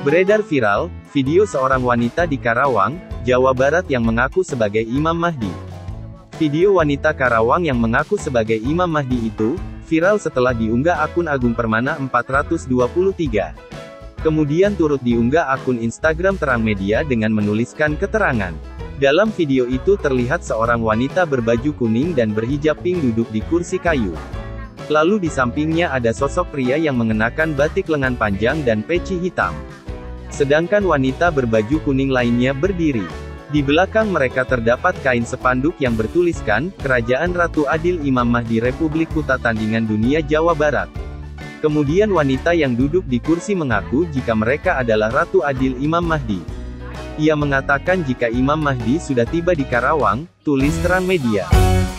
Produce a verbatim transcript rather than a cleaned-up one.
Beredar viral, video seorang wanita di Karawang, Jawa Barat yang mengaku sebagai Imam Mahdi. Video wanita Karawang yang mengaku sebagai Imam Mahdi itu, viral setelah diunggah akun Agung Permana empat ratus dua puluh tiga. Kemudian turut diunggah akun Instagram Terang Media dengan menuliskan keterangan. Dalam video itu terlihat seorang wanita berbaju kuning dan berhijab pink duduk di kursi kayu. Lalu di sampingnya ada sosok pria yang mengenakan batik lengan panjang dan peci hitam. Sedangkan wanita berbaju kuning lainnya berdiri. Di belakang mereka terdapat kain spanduk yang bertuliskan, Kerajaan Ratu Adil Imam Mahdi Republik Kuta Tandingan Dunia Jawa Barat. Kemudian wanita yang duduk di kursi mengaku jika mereka adalah Ratu Adil Imam Mahdi. Ia mengatakan jika Imam Mahdi sudah tiba di Karawang, tulis Terang Media.